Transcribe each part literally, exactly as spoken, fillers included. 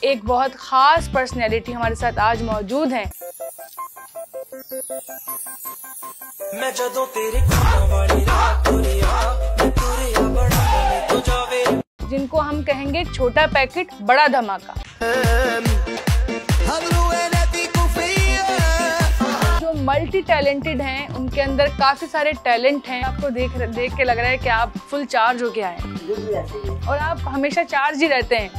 एक बहुत ख़ास पर्सनैलिटी हमारे साथ आज मौजूद हैं। मैं जदों तेरे वाली रात मैं तुरिया बड़ा तो जावे, जिनको हम कहेंगे छोटा पैकेट बड़ा धमाका। जो मल्टी टैलेंटेड हैं, उनके अंदर काफ़ी सारे टैलेंट हैं। आपको देख देख के लग रहा है कि आप फुल चार्ज होके आए हैं और आप हमेशा चार्ज ही रहते हैं।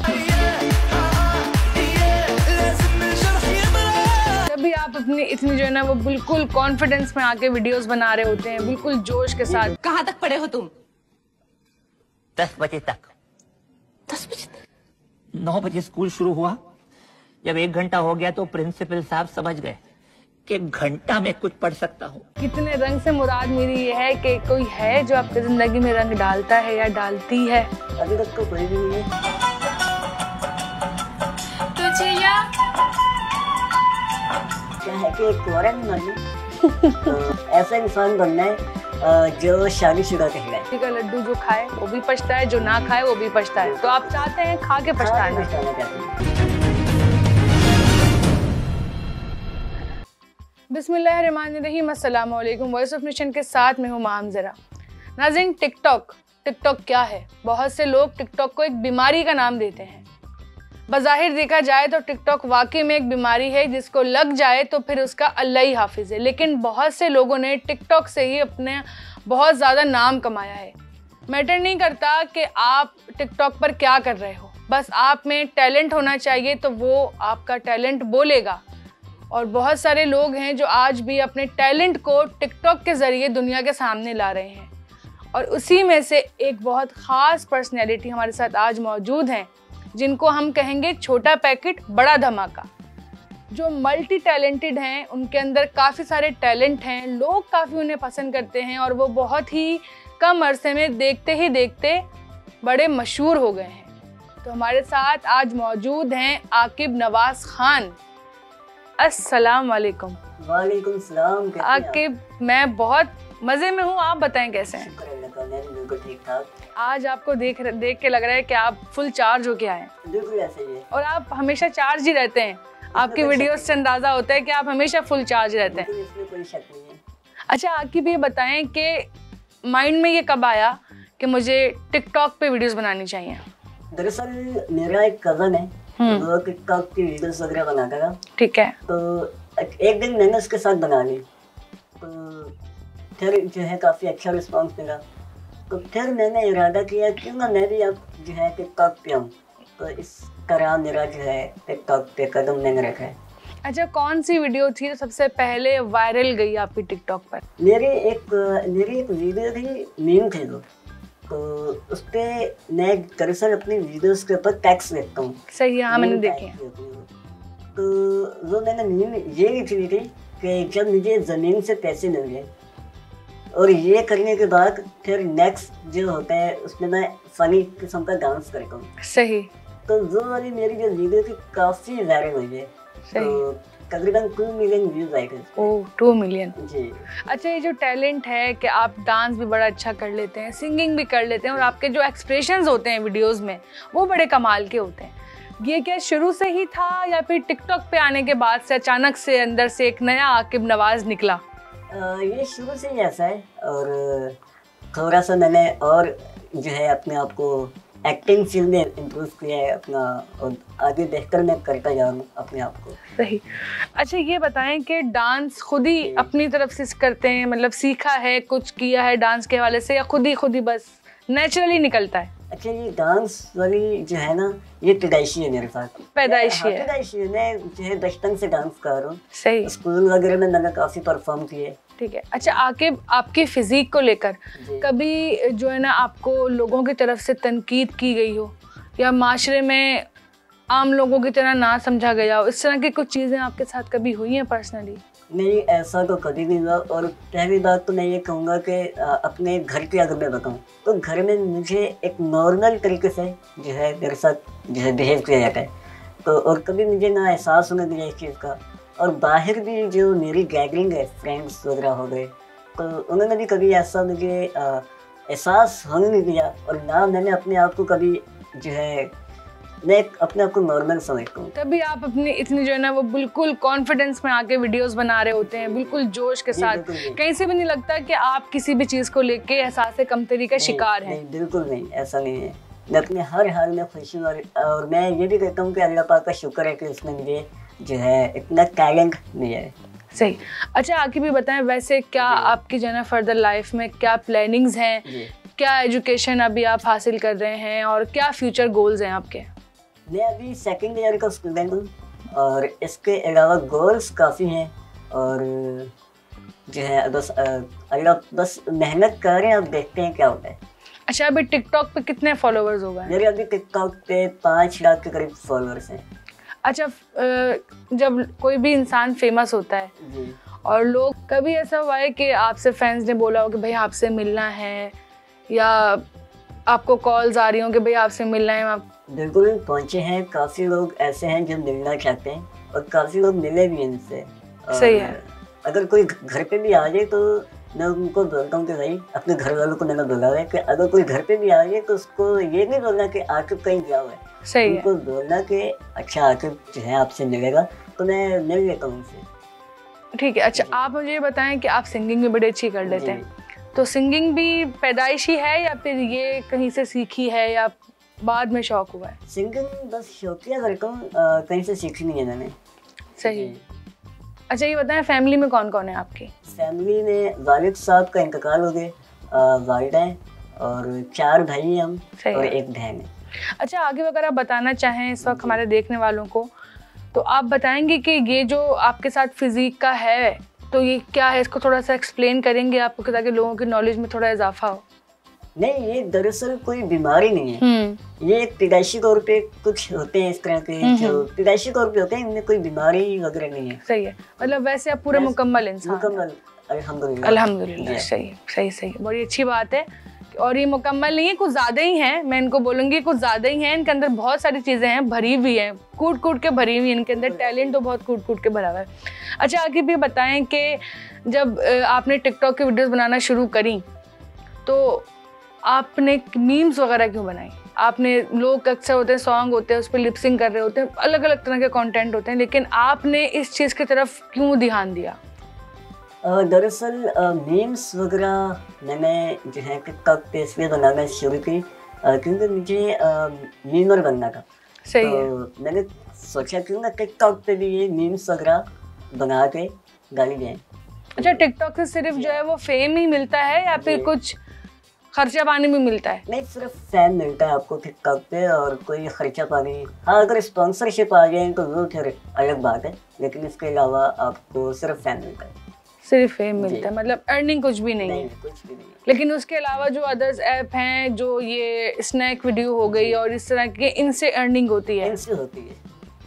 जब भी आप अपनी इतनी जो है ना वो बिल्कुल कॉन्फिडेंस में आके वीडियोस बना रहे होते हैं, बिल्कुल जोश के साथ। कहाँ तक पढ़े हो तुम? दस बजे तक। दस बजे तक? नौ बजे स्कूल शुरू हुआ। जब एक घंटा हो गया तो प्रिंसिपल साहब समझ गए कि घंटा में कुछ पढ़ सकता हूँ। कितने रंग से मुराद मेरी ये है कि कोई है जो आपकी जिंदगी में रंग डालता है या डालती है? अभी तक तो कोई भी नहीं है। तुझे या क्या है कि कुंवारा नहीं बनना, तो ऐसा इंसान बनना है जो शादीशुदा कहलाए। किसी का लड्डू जो खाए वो भी पछता है, जो ना खाए वो भी पछता है। तो आप चाहते हैं खा के पछताना। बिस्मिल्लाहिर्रहमानिर्रहीम, अस्सलाम वालेकुम। वॉइस ऑफ नेशन के साथ मैं हूँ माम ज़रा। नाज़रीन, टिकटॉक टिकटॉक क्या है? बहुत से लोग टिकटॉक को एक बीमारी का नाम देते हैं। बज़ाहिर देखा जाए तो टिकटॉक वाकई में एक बीमारी है, जिसको लग जाए तो फिर उसका अल्लाह ही हाफिज़ है। लेकिन बहुत से लोगों ने टिकटॉक से ही अपने बहुत ज़्यादा नाम कमाया है। मैटर नहीं करता कि आप टिकटॉक पर क्या कर रहे हो, बस आप में टैलेंट होना चाहिए तो वो आपका टैलेंट बोलेगा। और बहुत सारे लोग हैं जो आज भी अपने टैलेंट को टिकटॉक के ज़रिए दुनिया के सामने ला रहे हैं। और उसी में से एक बहुत ख़ास पर्सनैलिटी हमारे साथ आज मौजूद हैं, जिनको हम कहेंगे छोटा पैकेट बड़ा धमाका। जो मल्टी टैलेंटेड हैं, उनके अंदर काफ़ी सारे टैलेंट हैं, लोग काफ़ी उन्हें पसंद करते हैं और वो बहुत ही कम अरसे में देखते ही देखते बड़े मशहूर हो गए हैं। तो हमारे साथ आज मौजूद हैं आकिब नवाज खान। अस्सलाम वालेकुम। वालेकुम सलाम। आकिब, मैं बहुत मज़े में हूँ, आप बताएं कैसे हैं? मैं भी बिल्कुल ठीक ठाक। आज आपको देख देख के लग रहा है कि आप फुल चार्ज होके आए हैं। बिल्कुल ऐसे ही है। और आप हमेशा चार्ज ही रहते हैं। आपकी वीडियोस से अंदाज़ा होता है कि आप हमेशा फुल चार्ज रहते हैं। इसमें कोई शक नहीं है। अच्छा आकिब, ये बताएं कि माइंड में ये कब आया कि मुझे टिकटॉक पे वीडियोस बनानी चाहिए? दरअसल मेरा एक कज़न है, वो टिकटॉक की वीडियोस वगैरह बनाता था। ठीक है। तो एक दिन मैंने उसके साथ बना ली, तो फिर जो है काफ़ी अच्छा रिस्पांस मिला। तो फिर मैंने इरादा किया क्यों ना मैं भी अब जो है टिकटॉक पे आऊँ। तो इस तरह मेरा जो है टिकटॉक पे कदम मैंने रखा है। अच्छा, कौन सी वीडियो थी जो सबसे पहले वायरल गई आपकी टिकटॉक पर? मेरी एक मेरी एक वीडियो थी, मीम थी वो। तो उस पर मैं दरअसल अपनी वीडियोस के ऊपर टैक्स लिखता हूँ। सही है, हाँ मैंने देखी है। तो वो मैंने मीम ये लिखी थी कि जब मुझे ज़मीन से पैसे मिल गए, और ये करने के बाद फिर नेक्स्ट जो होता है उसमें मैं फनी किस्म का डांस करता हूँ। सही। तो वो वाली मेरी जो वीडियो थी काफ़ी वायरल हुई है। तो तकरीबन टू मिलियन व्यूज आए थे। ओह, टू मिलियन जी। अच्छा, ये जो टैलेंट है कि आप डांस भी बड़ा अच्छा कर लेते हैं, सिंगिंग भी कर लेते हैं, और आपके जो एक्सप्रेशंस होते हैं वीडियोस में वो बड़े कमाल के होते हैं, ये क्या शुरू से ही था या फिर टिकटॉक पे आने के बाद से अचानक से अंदर से एक नया आकिब नवाज निकला? आ, ये शुरू से ही ऐसा है, और थोड़ा सा मैंने और जो है अपने आप को एक्टिंग फील्ड में इम्प्रूव किया है अपना, और आगे बेहतर मैं करता जा रहा हूँ अपने आप को। सही। अच्छा, ये बताएं कि डांस खुद ही अपनी तरफ से करते हैं, मतलब सीखा है, कुछ किया है डांस के हवाले से, या खुद ही खुद ही बस नेचुरली निकलता है? अच्छा, ये डांस वाली जो है ना, ये पैदाइशी है मेरे साथ। पैदाइशी है? पैदाइशी है। मैं जो है बचपन से डांस कर रहा हूँ। सही। स्कूल वगैरह में मैंने काफ़ी परफॉर्म किए। ठीक है। अच्छा आकिब, आपकी फिजिक को लेकर कभी जो है ना आपको लोगों की तरफ से तनकीद की गई हो, या माशरे में आम लोगों की तरह ना समझा गया हो, इस तरह की कुछ चीज़ें आपके साथ कभी हुई हैं पर्सनली? नहीं, ऐसा तो कभी नहीं हुआ। और पहली बात तो मैं ये कहूँगा कि अपने घर की अगर मैं बताऊँ तो घर में मुझे एक नॉर्मल तरीके से जो है मेरे साथ जो है बिहेव किया जाता है। तो और कभी मुझे ना एहसास होने दिया इस चीज़ का। और बाहर भी जो मेरी गैदरिंग है, फ्रेंड्स वगैरह हो गए, तो उन्होंने भी कभी ऐसा मुझे एहसास होने नहीं दिया। और ना मैंने अपने आप को कभी जो है मैं एक अपने आप को नॉर्मल समझता हूँ। तभी आप अपनी इतनी जो है ना वो बिल्कुल कॉन्फिडेंस में आके वीडियोस बना रहे होते हैं, बिल्कुल जोश के जी, साथ। बिल्कुल जी। कहीं से भी नहीं लगता कि आप किसी भी चीज़ को लेके एहसास कमतरी का शिकार हैं। नहीं, बिल्कुल नहीं, ऐसा नहीं है। मैं अपने हर हाल में खुशी और, और मैं ये भी कहता हूँ कि अल्लाह पाक का शुक्र है कि उसने मुझे जो है इतना टैलेंट दिया है। सही। अच्छा आगे भी बताएं, वैसे क्या आपकी जो है ना फर्दर लाइफ में क्या प्लानिंग्स हैं, जी। क्या एजुकेशन अभी आप हासिल कर रहे हैं और क्या फ्यूचर गोल्स हैं आपके? मैं अभी सेकंड ईयर का स्टूडेंट हूँ और इसके अलावा गोल्स काफ़ी हैं और जो है बस अल्लाह बस मेहनत कर रहे हैं, अब देखते हैं क्या होता है। अच्छा अभी टिकटॉक पे कितने फॉलोअर्स हो गए? मेरे अभी टिकटॉक पे पाँच लाख के करीब फॉलोअर्स हैं। अच्छा अ, जब कोई भी इंसान फेमस होता है जी। और लोग, कभी ऐसा हुआ है कि आपसे फैंस ने बोला हो कि भाई आपसे मिलना है, या आपको कॉल्स आ रही हो कि भाई आपसे मिलना है? आप बिल्कुल पहुँचे हैं, काफ़ी लोग ऐसे हैं जो मिलना चाहते हैं और काफ़ी लोग मिले भी हैं इनसे। और सही है। अगर कोई घर पे भी आ जाए तो मैं उनको बोलता हूँ कि भाई अपने घर वालों को मैंने बोला है कि अगर कोई घर पे भी आ जाए तो उसको ये नहीं बोलना कि आके कहीं गया हुआ है, सही है। उनको बोलना कि अच्छा आके जो है आपसे मिलेगा, तो मैं मिल लेता हूँ उनसे। ठीक है। अच्छा आप मुझे ये बताएं कि आप सिंगिंग भी बड़ी अच्छी कर लेते हैं, जी। तो सिंगिंग भी पैदाइशी है या फिर ये कहीं से सीखी है या बाद में शौक हुआ है? सिंगिंग बस शौकिया करता हूँ, अ, कहीं से सीखी नहीं है मैंने। सही। जी। अच्छा ये बताएं फैमिली में कौन कौन है आपकी? फैमिली में वालिद साहब का इंतकाल हो गया, वालिदा हैं और चार भाई हैं हम सही और है। एक बहन है। अच्छा आगे अगर आप बताना चाहें इस वक्त हमारे देखने वालों को, तो आप बताएंगे कि ये जो आपके साथ फिजिक का है तो ये क्या है, इसको थोड़ा सा एक्सप्लेन करेंगे आपको ताकि लोगों की नॉलेज में थोड़ा इजाफा हो? नहीं, ये दरअसल कोई बीमारी नहीं है, हम्म ये एक पैदाइशी तौर पे कुछ होते हैं इस तरह के हम्म, जो पैदाइशी तौर पे होते हैं, इनमें कोई बीमारी वगैरह नहीं है। सही है, मतलब वैसे आप पूरे वैसे मुकम्मल इंसान हैं। मुकम्मल अल्हम्दुलिल्लाह। अल्हम्दुलिल्लाह। जी। सही सही सही बड़ी अच्छी बात है। और ये मुकम्मल नहीं है, कुछ ज़्यादा ही हैं, मैं इनको बोलूँगी कुछ ज़्यादा ही हैं। इनके अंदर बहुत सारी चीज़ें हैं, भरी हुई हैं, कूट कूट के भरी हुई हैं, इनके अंदर टैलेंट तो बहुत कूट कूट के भरा हुआ है। अच्छा आगे भी बताएं कि जब अ, आपने टिकटॉक की वीडियोस बनाना शुरू करी तो आपने मीम्स वगैरह क्यों बनाई? आपने, लोग अक्सर होते हैं सॉन्ग होते हैं उस पर लिपसिंग कर रहे होते हैं, अलग अलग तरह के कंटेंट होते हैं, लेकिन आपने इस चीज़ की तरफ क्यों ध्यान दिया? अ, दरअसल मीम्स वगैरह मैंने जो है टिकटॉक पे इसलिए बनाना शुरू की अ, क्योंकि मुझे मीमर बनना था। सही है। तो मैंने सोचा क्यों ना टिकटॉक पे भी ये मीम्स वगैरह बना के डाली जाए। अच्छा टिकटॉक से सिर्फ जो है वो फेम ही मिलता है या फिर जी। कुछ खर्चा पानी भी मिलता है? नहीं, सिर्फ फैन मिलता है आपको टिकटॉक पे और कोई खर्चा पानी। हाँ, अगर स्पॉन्सरशिप आ जाए तो वो फिर अलग बात है, लेकिन इसके अलावा आपको सिर्फ फैन मिलता है। सिर्फ फेम जी। मिलता है, मतलब अर्निंग कुछ भी नहीं, नहीं, है। कुछ भी नहीं है। लेकिन उसके अलावा जो अदर्स ऐप हैं, जो ये स्नैक वीडियो हो गई और इस तरह के, इनसे अर्निंग होती है। इनसे होती है।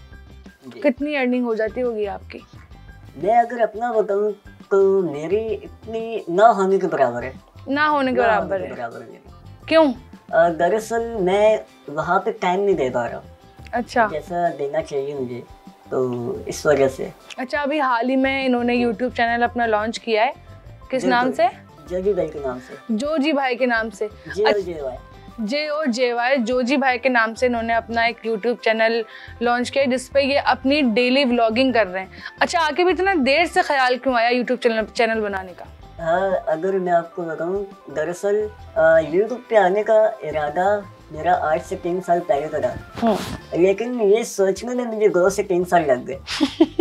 जी। कितनी अर्निंग हो जाती होगी आपकी? मैं अगर अपना बताऊँ तो मेरी इतनी ना होने के बराबर है। ना होने के ना बराबर होने के है? बराबर है मेरी। क्यों? अ, दरअसल मैं वहाँ पे टाइम नहीं दे पा रहा हूँ अच्छा जैसा देना चाहिए मुझे, तो इस वजह से। अच्छा अभी हाल ही में इन्होंने यूट्यूब चैनल अपना लॉन्च किया है, किस नाम से? जगी भाई के नाम से। जोजी भाई के नाम से। जे और J Y. J O J Y Joji भाई के नाम से इन्होंने अपना एक यूट्यूब चैनल लॉन्च किया जिसपे ये अपनी डेली व्लॉगिंग कर रहे हैं। अच्छा आके भी इतना देर से ख्याल क्यों आया यूट्यूब चैनल चैनल बनाने का? हाँ, अगर मैं आपको बताऊँ, दरअसल यूट्यूब पे आने का इरादा मेरा आज से तीन साल पहले का था, लेकिन ये सोचने में मुझे दो से तीन साल लग गए।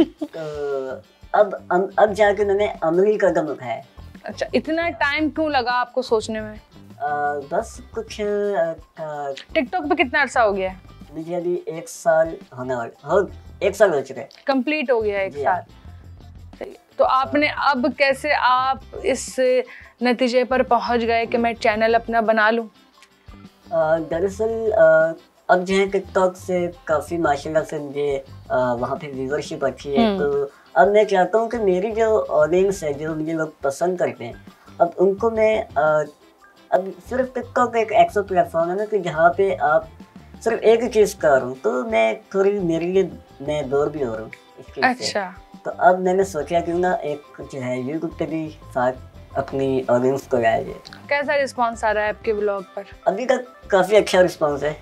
तो अब अब, अब जाके मैंने अमली कदम उठाया। अच्छा इतना टाइम क्यों लगा आपको सोचने में? आ, बस कुछ आ, टिकटॉक पे कितना अर्सा हो गया है? मुझे अभी एक साल होने वाला हो एक साल हो चुका है। कंप्लीट हो गया है एक जी, साल। सही। तो आपने अब कैसे आप इस नतीजे पर पहुंच गए कि मैं चैनल अपना बना लूं? आ, दरअसल आ, अब जो है टिकटॉक से काफ़ी माशाल्लाह से मुझे आ, वहाँ पे व्यूवरशिप अच्छी है, तो अब मैं चाहता हूँ कि मेरी जो ऑडियंस है, जो मुझे लोग पसंद करते हैं, अब उनको मैं आ, अब सिर्फ टिकटॉक एक ऐसा प्लेटफॉर्म है ना कि जहाँ पे आप सिर्फ एक ही चीज़ कर रहा हूँ, तो मैं थोड़ी मेरे लिए मैं बोर भी हो रहा हूँ इस चीज़ से। अच्छा तो अब मैंने सोचा क्यों ना एक जो है यूट्यूब पे भी साथ अपनी ऑडियंस को लाया जाए। कैसा रिस्पांस आ रहा है आपके ब्लॉग पर? अभी तक काफ़ी अच्छा रिस्पांस है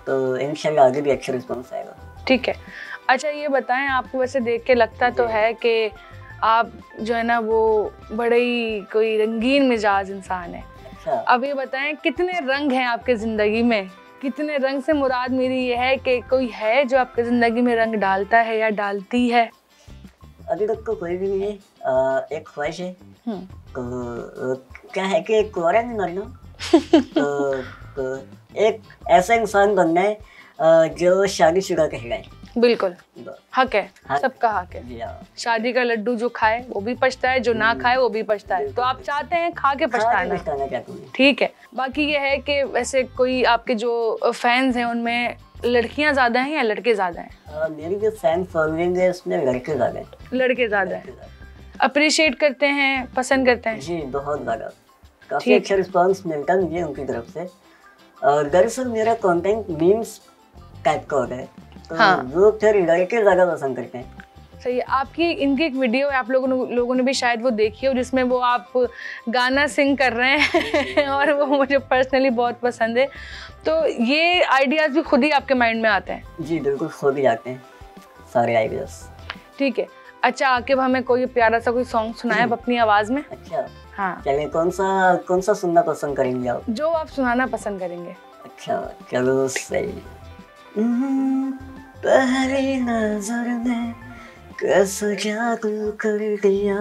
तो इंशाल्लाह आगे भी अच्छा रिस्पॉन्स आएगा। ठीक है। अच्छा ये बताएं, आपको वैसे देख के लगता तो है कि आप जो है ना वो बड़े ही कोई रंगीन मिजाज इंसान है। अच्छा, अब ये बताएं कितने रंग हैं आपके ज़िंदगी में? कितने रंग से मुराद मेरी ये है कि कोई है जो आपके ज़िंदगी में रंग डालता है या डालती है? अभी तक तो कोई भी नहीं है। आ, एक ख्वाहिश है, तो क्या है कि कुंवारा नहीं मरना, तो, तो एक ऐसा इंसान बनना है आ, जो शादीशुदा कहलाए। बिल्कुल हक है, हाँ। सबका हक है। जी हाँ, शादी का लड्डू जो खाए वो भी पछता है, जो ना खाए वो भी पछता है। तो आप चाहते हैं खा के पछताना। पछताना चाहता हूँ। ठीक है। बाकी ये है कि वैसे कोई आपके जो फैंस हैं उनमें लड़कियां ज्यादा हैं या लड़के ज्यादा हैं? आ, मेरी जो फैन फॉलोइंग है उसमें लड़के ज़्यादा हैं। लड़के ज्यादा हैं। अप्रिशिएट करते हैं, पसंद करते हैं? जी बहुत ज़्यादा, काफ़ी ठीक। अच्छा रिस्पांस मिलता मुझे उनकी तरफ से। और दरअसल मेरा कंटेंट मीम्स टाइप का होता है, तो हाँ। वो फिर लड़के ज़्यादा पसंद करते हैं। सही है। आपकी इनकी एक वीडियो है, आप लोगों ने लोगों ने भी शायद वो देखी हो, जिसमें वो आप गाना सिंग कर रहे हैं और वो मुझे पर्सनली बहुत पसंद है। तो ये आइडियाज़ भी खुद ही आपके माइंड में आते हैं? जी बिल्कुल, खुद ही आते हैं सारे आइडियाज़। ठीक है। अच्छा आकिब, हमें कोई प्यारा सा कोई सॉन्ग सुनाए आप अपनी आवाज़ में? अच्छा, हाँ, चलिए कौन सा कौन सा सुनना पसंद करेंगे आप? जो आप सुनाना पसंद करेंगे। अच्छा चलो सही। हम्म, पहली नजर में कैसे जादू कर दिया,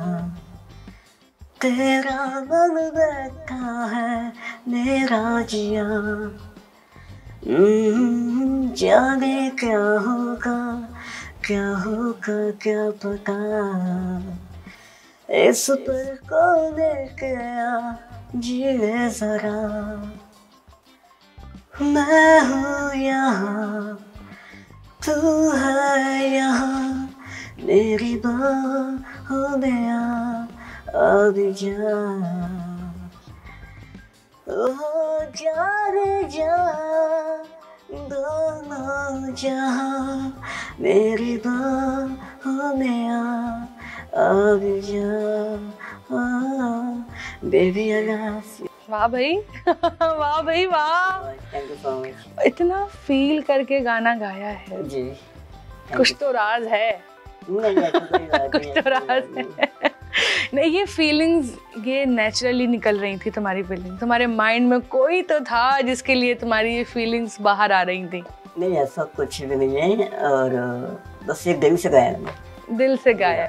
तेरा मन बैठा है मेरा जिया। हम्म, जाने क्या होगा क्या होगा क्या पता, इस पर को लेके आ जिए जरा। मैं हूँ यहाँ तू है यहाँ, मेरी बाहों में आ अब जा। ओ जाने जा दोनों जहाँ, मेरी बाहों में आ अब जा। Baby alas. वाह भाई वाह भाई वाह, थैंक यू सो मच। इतना फील करके गाना गाया है। जी कुछ तो राज है। नहीं, ऐसी कोई बात कुछ नहीं, तो ऐसी राज बात नहीं। है। नहीं, ये फीलिंग्स ये नेचुरली निकल रही थी तुम्हारी फीलिंग्स, तुम्हारे माइंड में कोई तो था जिसके लिए तुम्हारी ये फीलिंग्स बाहर आ रही थी? नहीं ऐसा कुछ भी नहीं है, और बस ये दिल से गाया मैंने। दिल से गाया।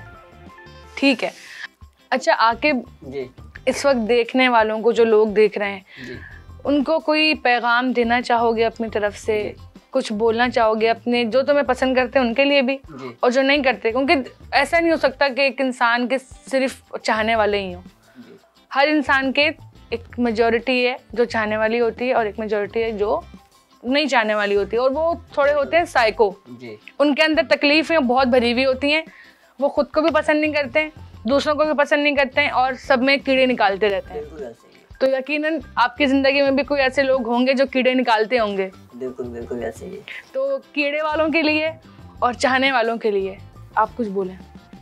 ठीक है। अच्छा आकिब, जी इस वक्त देखने वालों को, जो लोग देख रहे हैं, जी उनको कोई पैगाम देना चाहोगे अपनी तरफ से? कुछ बोलना चाहोगे अपने जो तुम्हें पसंद करते हैं उनके लिए भी, जी और जो नहीं करते? क्योंकि ऐसा नहीं हो सकता कि एक इंसान के सिर्फ चाहने वाले ही हों। जी हर इंसान के एक मेजॉरिटी है जो चाहने वाली होती है और एक मेजॉरिटी है जो नहीं चाहने वाली होती है, और वो थोड़े होते हैं साइको। जी उनके अंदर तकलीफें बहुत भरी हुई होती हैं, वो खुद को भी पसंद नहीं करते हैं, दूसरों को भी पसंद नहीं करते हैं, और सब में कीड़े निकालते रहते हैं। बिल्कुल ऐसे ही है। तो यकीनन आपकी ज़िंदगी में भी कोई ऐसे लोग होंगे जो कीड़े निकालते होंगे। बिल्कुल बिल्कुल ऐसे ही है। तो कीड़े वालों के लिए और चाहने वालों के लिए आप कुछ बोलें।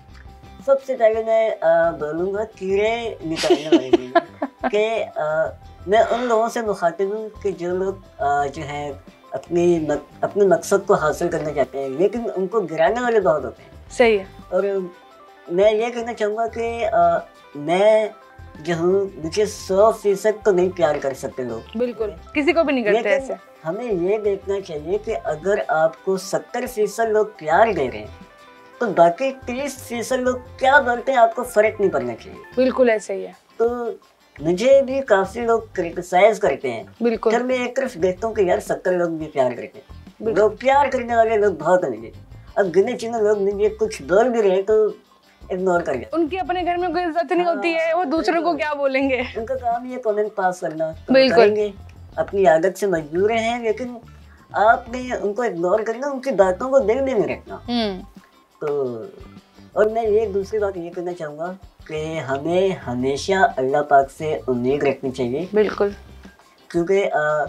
सबसे पहले मैं अ, बोलूँगा कीड़े निकालने वाले के लिए कि अ, मैं उन लोगों से मुखातिब हूँ कि जो लोग अ, जो है अपनी मक, अपने मकसद को हासिल करना चाहते हैं, लेकिन उनको गिराने वाले बहुत होते हैं। सही है। और मैं ये कहना चाहूँगा कि अ, मैं जो हूँ, मुझे सौ फीसद तो नहीं प्यार कर सकते लोग, बिल्कुल किसी को भी नहीं करते लेकिन ऐसे। हमें ये देखना चाहिए कि अगर आपको सत्तर फीसद लोग प्यार दे रहे हैं तो बाकी तीस फीसद लोग क्या बोलते हैं आपको फर्क नहीं पड़ना चाहिए। बिल्कुल ऐसे ही है। तो मुझे भी काफी लोग क्रिटिसाइज करते हैं, बिल्कुल। जब मैं एक तरफ देखता हूँ कि यार सत्तर लोग भी प्यार करते हैं, लोग प्यार करने वाले लोग बहुत होंगे, अब गिने चुने लोग मुझे कुछ बोल भी रहे हैं तो इग्नोर कर गया। उनके अपने घर में कोई इज्जत नहीं होती है, वो दूसरों को क्या बोलेंगे। उनका काम ये कमेंट पास करना, तो बिल्कुल। करेंगे, अपनी आदत से मजबूर हैं, लेकिन आपने उनको इग्नोर करना, उनकी बातों को दिल में नहीं रखना। हम्म। तो और मैं ये दूसरी बात ये कहना चाहूँगा कि हमें हमेशा अल्लाह पाक से उम्मीद रखनी चाहिए, बिल्कुल। क्योंकि अ,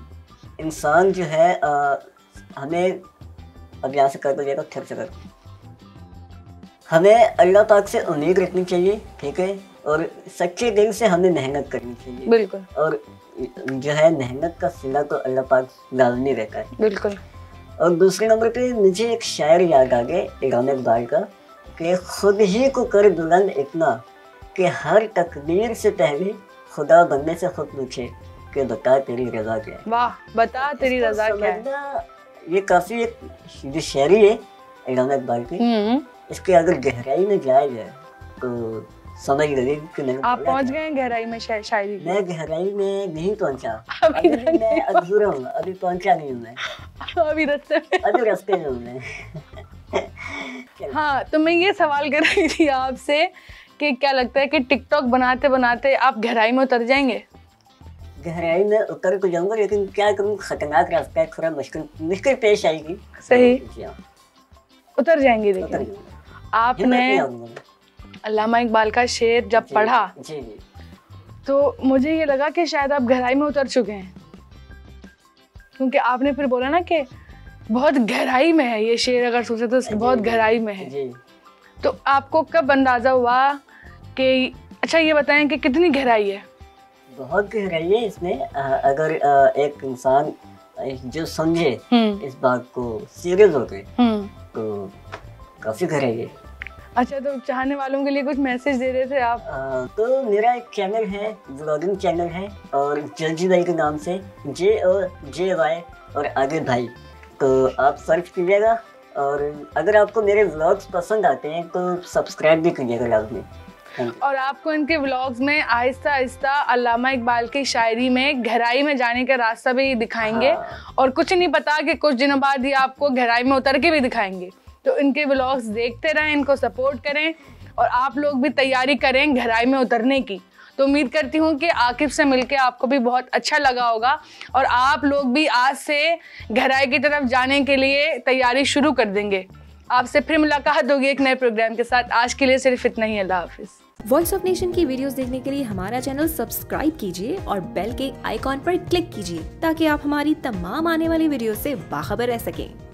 इंसान जो है अ, हमें अब यहाँ से कर दो जाएगा, फिर से कर, हमें अल्लाह पाक से उम्मीद रखनी चाहिए, ठीक है। और सच्चे दिल से हमें मेहनत करनी चाहिए। बिल्कुल। और जो है मेहनत का सिला तो अल्लाह पाक लाजमी रहता है। बिल्कुल। और दूसरे नंबर पे मुझे एक शायर याद आ गए इलाम इकबाल का कि खुद ही को कर बुलंद इतना कि हर तकदीर से पहले खुदा बनने से खुद पूछे कि बता तेरी रजा क्या है। वाह, बता तेरी रजा क्या है। समझना ये काफी एक जो शायरी है इलाम इकबाल की, हम्म। इसके अगर गहराई में जाया जाए तो समझ लगे कि नहीं। आप पहुंच गए हैं गहराई में शा, शायरी की? मैं गहराई में नहीं पहुंचा, अभी अभी मैं अधूरा हूँ, अभी पहुंचा नहीं हूँ मैं, अभी रास्ते में। अभी रास्ते में हूँ मैं। हाँ, तो मैं ये सवाल कर रही थी आपसे कि क्या लगता है कि टिकटॉक बनाते बनाते आप गहराई में उतर जाएंगे? गहराई में उतर तो जाऊंगा, लेकिन क्या करूँ, खतरनाक रास्ता है, थोड़ा मुश्किल मुश्किल पेश आएगी। सही। जी हाँ, उतर जाएंगे। उतर लेकिन जाऊंगा। आपने हिम्मत नहीं आऊंगा मैं। अल्लामा इकबाल का शेर जब जी, पढ़ा जी जी, तो मुझे ये लगा कि शायद आप गहराई में उतर चुके हैं, क्योंकि आपने फिर बोला ना कि बहुत गहराई में है ये शेर, अगर सोचे तो जी, बहुत जी, गहराई में है। जी। तो आपको कब अंदाजा हुआ कि, अच्छा ये बताएं कि कितनी गहराई है? बहुत गहराई है इसमें। अ, अगर अ, एक इंसान जो समझे हम्म। इस बात को सीरियस हो गए हम्म। तो काफी गहराई है। अच्छा, तो चाहने वालों के लिए कुछ मैसेज दे रहे थे आप? आ, तो मेरा एक चैनल है, व्लॉगिंग चैनल है, और जल्दी भाई के नाम से, जे और जे वाई और आगे भाई, तो आप सर्च कीजिएगा। और अगर आपको मेरे व्लॉग्स पसंद आते हैं तो सब्सक्राइब भी कीजिएगा लाजमी। और आपको इनके व्लॉग्स में आहिस्ता आहिस्ता अल्लामा इकबाल की शायरी में गहराई में जाने का रास्ता भी दिखाएंगे। हाँ। और कुछ नहीं पता कि कुछ दिनों बाद ये आपको गहराई में उतर के भी दिखाएंगे। तो इनके व्लॉग्स देखते रहें, इनको सपोर्ट करें, और आप लोग भी तैयारी करें गहराई में उतरने की। तो उम्मीद करती हूँ कि आकिब से मिलके आपको भी बहुत अच्छा लगा होगा, और आप लोग भी आज से गहराई की तरफ जाने के लिए तैयारी शुरू कर देंगे। आपसे फिर मुलाकात होगी एक नए प्रोग्राम के साथ। आज के लिए सिर्फ इतना ही। अल्लाह हाफिज़। वॉइस ऑफ नेशन की वीडियोस देखने के लिए हमारा चैनल सब्सक्राइब कीजिए और बेल के आइकॉन पर क्लिक कीजिए ताकि आप हमारी तमाम आने वाली वीडियो से बाखबर रह सकें।